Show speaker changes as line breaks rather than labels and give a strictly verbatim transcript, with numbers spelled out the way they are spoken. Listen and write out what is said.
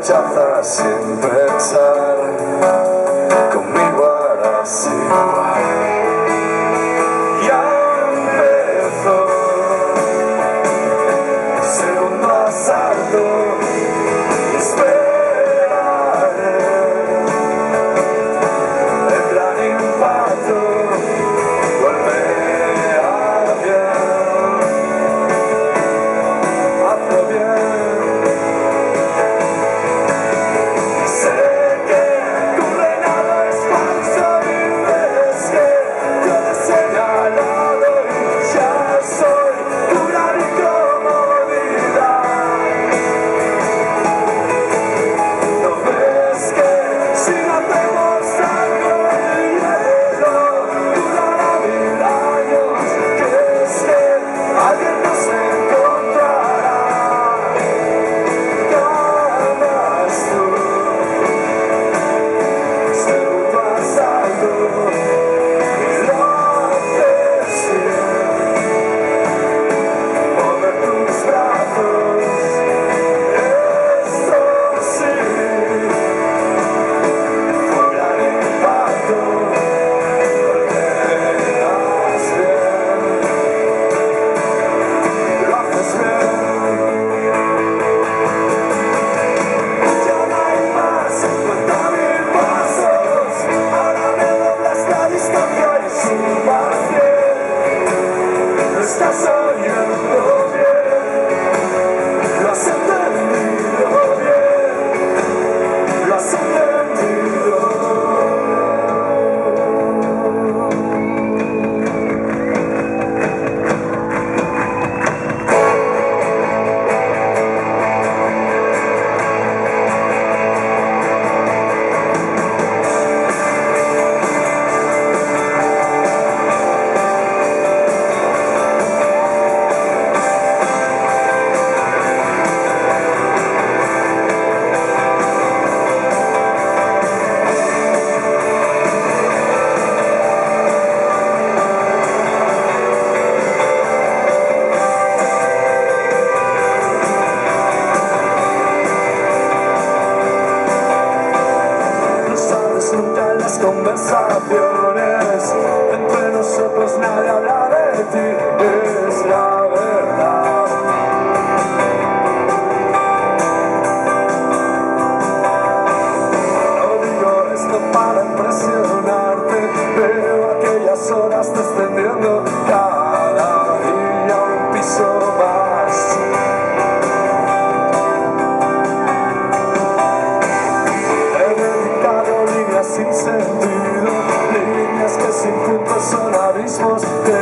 rechazas sin pensar, conmigo harás igual. Ya empezó, segundo asalto, y esperaré el gran impacto, golpea bien, hazlo bien. Sé que tu reinado es falso y ves que yo he señalado y ya soy tu gran incomodidad. ¿No ves que si no hacemos algo el hielo durará mil años? Que es que alguien nos encontrará. Ganas tú, segundo asalto, y lo haces bien. Mover tus brazos, esto sí, un gran impacto, golpeas bien, lo haces bien. Ya no hay más, cuenta mil pasos, ahora me doblas la distancia y sumas cien. Lo estás oyendo bien, lo has entendido bien, lo has entendido. No sabes nunca en las conversaciones, entre nosotros nadie habla de ti, es la verdad. No digo esto para impresionarte, veo aquellas horas descendiendo cada día un piso más. He dedicado líneas sin sentido, líneas que sin puntos son abismos.